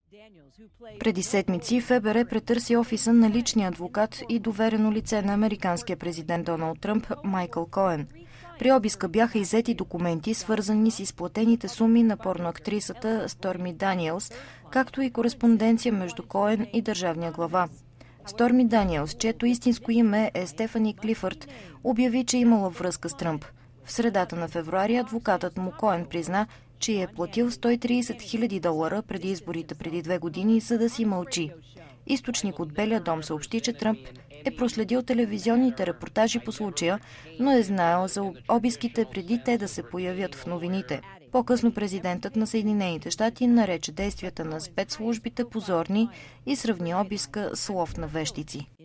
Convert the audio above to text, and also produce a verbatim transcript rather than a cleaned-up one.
Преди седмици ФБР претърси офиса на личния адвокат и доверено лице на американския президент Доналд Тръмп Майкъл Коен. При обиска бяха иззети документи, свързани с изплатените суми на порноактрисата Сторми Даниелс, както и кореспонденция между Коен и държавния глава. Сторми Даниелс, чието истинско име е Стефани Клифърд, обяви, че имала връзка с Тръмп. В средата на февруари адвокатът му Коен призна, че е платил сто и тридесет хиляди долара преди изборите преди две години, за да си мълчи. Източник от Белия дом съобщи, че Тръмп е проследил телевизионните репортажи по случая, но е знаел за обиските преди те да се появят в новините. По-късно президентът на Съединените щати нарече действията на спецслужбите позорни и сравни обиска с лов на вещици.